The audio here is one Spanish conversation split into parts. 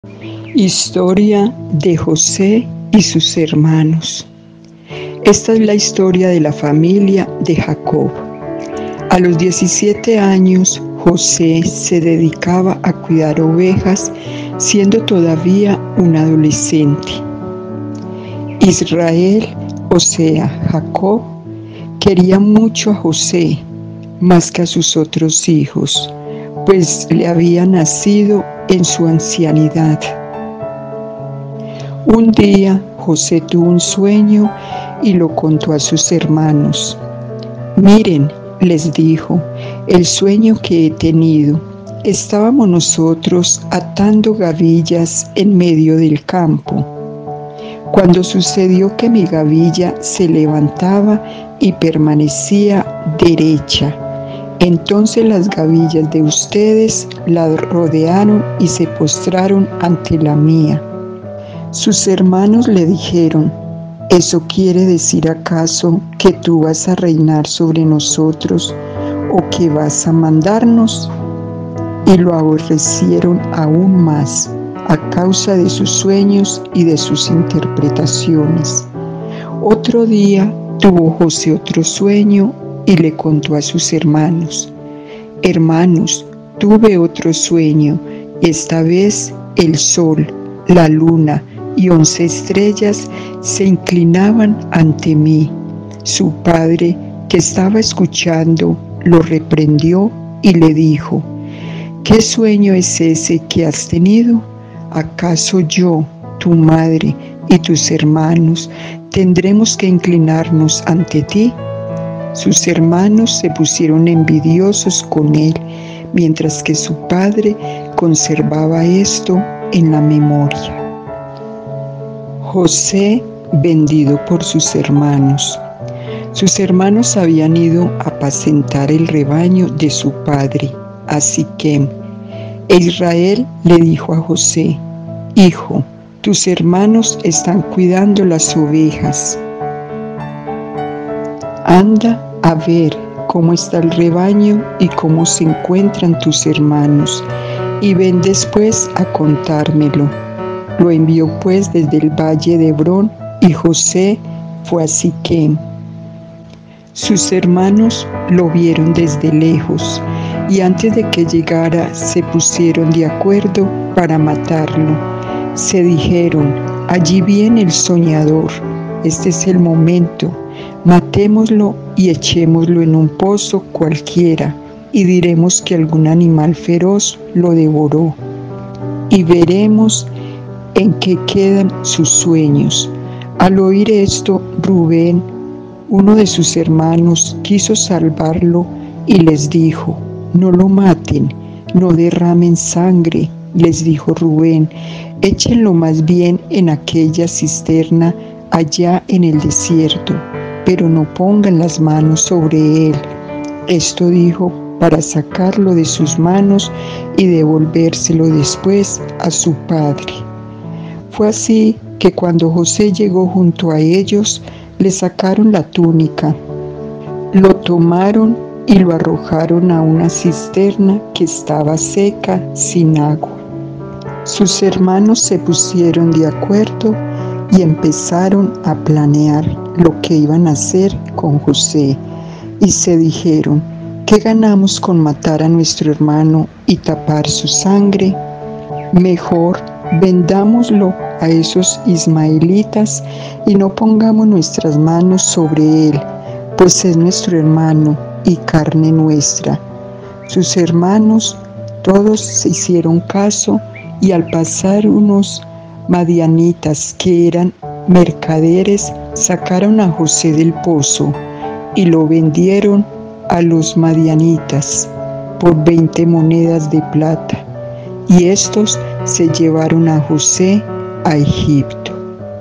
Historia de José y sus hermanos. Esta es la historia de la familia de Jacob. A los 17 años, José se dedicaba a cuidar ovejas, siendo todavía un adolescente. Israel, o sea, Jacob, quería mucho a José, más que a sus otros hijos, pues le había nacido en su ancianidad. Un día José tuvo un sueño y lo contó a sus hermanos. Miren, les dijo, el sueño que he tenido. Estábamos nosotros atando gavillas en medio del campo, cuando sucedió que mi gavilla se levantaba y permanecía derecha. Entonces las gavillas de ustedes la rodearon y se postraron ante la mía. Sus hermanos le dijeron, ¿eso quiere decir acaso que tú vas a reinar sobre nosotros o que vas a mandarnos? Y lo aborrecieron aún más a causa de sus sueños y de sus interpretaciones. Otro día tuvo José otro sueño y le contó a sus hermanos, hermanos, tuve otro sueño, y esta vez el sol, la luna y 11 estrellas se inclinaban ante mí. Su padre, que estaba escuchando, lo reprendió y le dijo, ¿qué sueño es ese que has tenido? ¿Acaso yo, tu madre y tus hermanos tendremos que inclinarnos ante ti? Sus hermanos se pusieron envidiosos con él, mientras que su padre conservaba esto en la memoria. José, vendido por sus hermanos. Sus hermanos habían ido a apacentar el rebaño de su padre, a Siquem. Israel le dijo a José, hijo, tus hermanos están cuidando las ovejas. Anda a ver cómo está el rebaño y cómo se encuentran tus hermanos, y ven después a contármelo. Lo envió pues desde el valle de Hebrón, y José fue a Siquem. Sus hermanos lo vieron desde lejos, y antes de que llegara se pusieron de acuerdo para matarlo. Se dijeron, allí viene el soñador, este es el momento, matémoslo y echémoslo en un pozo cualquiera, y diremos que algún animal feroz lo devoró, y veremos en qué quedan sus sueños. Al oír esto, Rubén, uno de sus hermanos, quiso salvarlo y les dijo, no lo maten, no derramen sangre, les dijo Rubén, échenlo más bien en aquella cisterna allá en el desierto, pero no pongan las manos sobre él. Esto dijo para sacarlo de sus manos y devolvérselo después a su padre. Fue así que cuando José llegó junto a ellos, le sacaron la túnica, lo tomaron y lo arrojaron a una cisterna que estaba seca, sin agua. Sus hermanos se pusieron de acuerdo y empezaron a planear lo que iban a hacer con José, y se dijeron, ¿qué ganamos con matar a nuestro hermano y tapar su sangre? Mejor vendámoslo a esos ismaelitas y no pongamos nuestras manos sobre él, pues es nuestro hermano y carne nuestra. Sus hermanos todos se hicieron caso, y al pasar unos madianitas que eran mercaderes, sacaron a José del pozo y lo vendieron a los madianitas por 20 monedas de plata, y estos se llevaron a José a Egipto.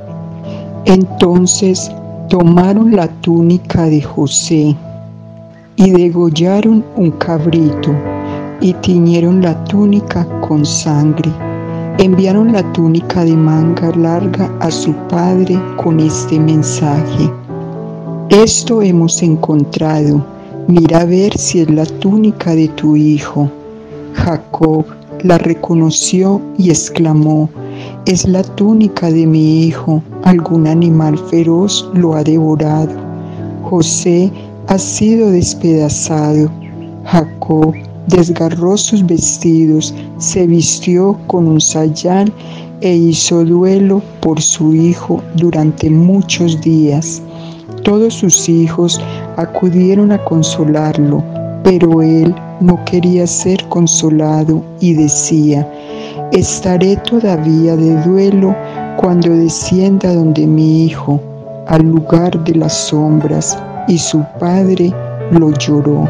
Entonces tomaron la túnica de José y degollaron un cabrito y tiñeron la túnica con sangre. Enviaron la túnica de manga larga a su padre con este mensaje: esto hemos encontrado, mira a ver si es la túnica de tu hijo. Jacob la reconoció y exclamó: «Es la túnica de mi hijo, algún animal feroz lo ha devorado. José ha sido despedazado». Jacob desgarró sus vestidos, se vistió con un sayal e hizo duelo por su hijo durante muchos días. Todos sus hijos acudieron a consolarlo, pero él no quería ser consolado y decía: «Estaré todavía de duelo cuando descienda donde mi hijo, al lugar de las sombras». Y su padre lo lloró.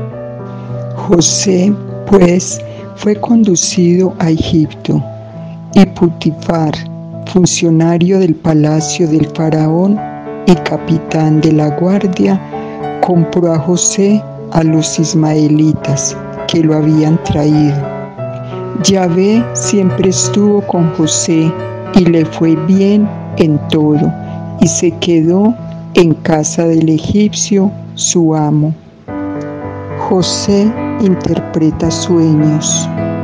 José, pues, fue conducido a Egipto, y Potifar, funcionario del palacio del faraón y capitán de la guardia, compró a José a los ismaelitas que lo habían traído. Yahvé siempre estuvo con José y le fue bien en todo, y se quedó en casa del egipcio, su amo. José interpreta sueños.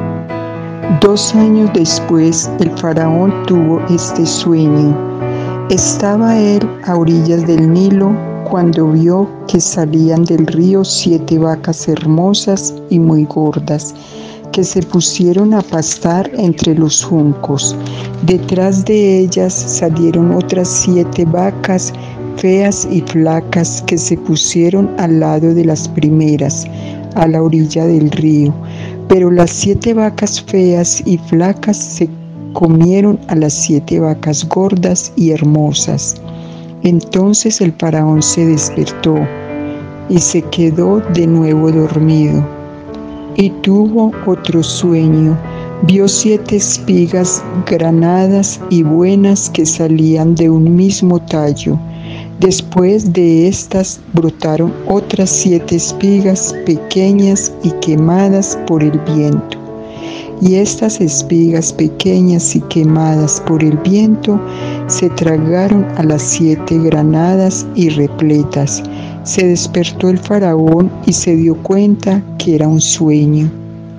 2 años después, el faraón tuvo este sueño. Estaba él a orillas del Nilo cuando vio que salían del río 7 vacas hermosas y muy gordas, que se pusieron a pastar entre los juncos. Detrás de ellas salieron otras 7 vacas feas y flacas que se pusieron al lado de las primeras, a la orilla del río. Pero las 7 vacas feas y flacas se comieron a las 7 vacas gordas y hermosas. Entonces el faraón se despertó y se quedó de nuevo dormido. Y tuvo otro sueño. Vio 7 espigas granadas y buenas que salían de un mismo tallo. Después de estas brotaron otras 7 espigas pequeñas y quemadas por el viento. Y estas espigas pequeñas y quemadas por el viento se tragaron a las 7 granadas y repletas. Se despertó el faraón y se dio cuenta que era un sueño.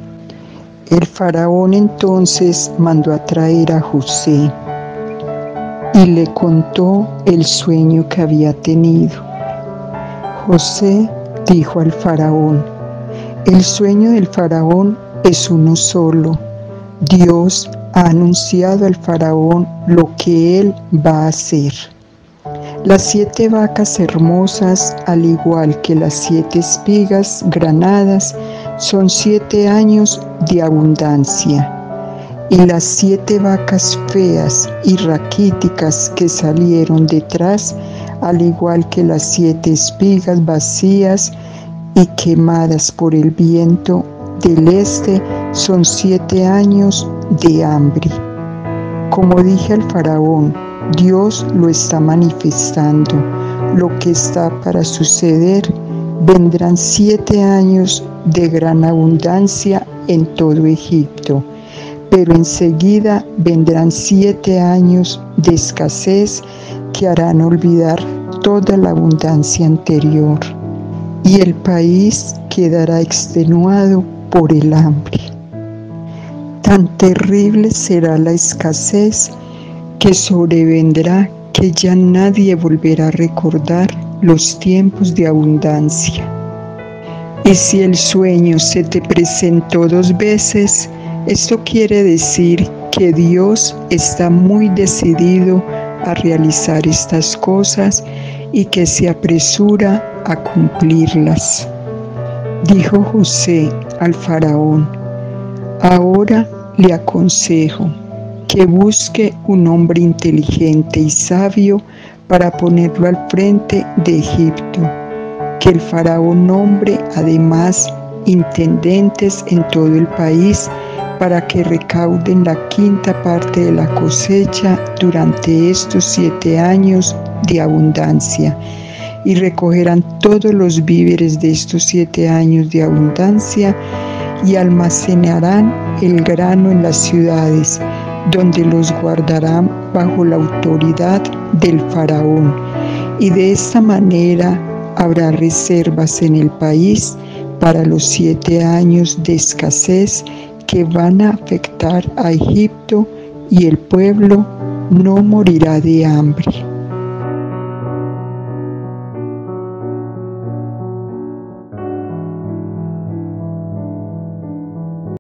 El faraón entonces mandó a traer a José y le contó el sueño que había tenido. José dijo al faraón: «El sueño del faraón es uno solo. Dios ha anunciado al faraón lo que él va a hacer. Las 7 vacas hermosas, al igual que las 7 espigas granadas, son 7 años de abundancia. Y las 7 vacas feas y raquíticas que salieron detrás, al igual que las 7 espigas vacías y quemadas por el viento del este, son 7 años de hambre». Como dije al faraón, Dios lo está manifestando. Lo que está para suceder, vendrán 7 años de gran abundancia en todo Egipto, pero enseguida vendrán 7 años de escasez que harán olvidar toda la abundancia anterior, y el país quedará extenuado por el hambre. Tan terrible será la escasez que sobrevendrá que ya nadie volverá a recordar los tiempos de abundancia. Y si el sueño se te presentó 2 veces, esto quiere decir que Dios está muy decidido a realizar estas cosas y que se apresura a cumplirlas. Dijo José al faraón: «Ahora le aconsejo que busque un hombre inteligente y sabio para ponerlo al frente de Egipto, que el faraón nombre además intendentes en todo el país para que recauden la 5ª parte de la cosecha durante estos 7 años de abundancia, y recogerán todos los víveres de estos 7 años de abundancia y almacenarán el grano en las ciudades, donde los guardarán bajo la autoridad del faraón, y de esta manera habrá reservas en el país para los 7 años de escasez que van a afectar a Egipto y el pueblo no morirá de hambre.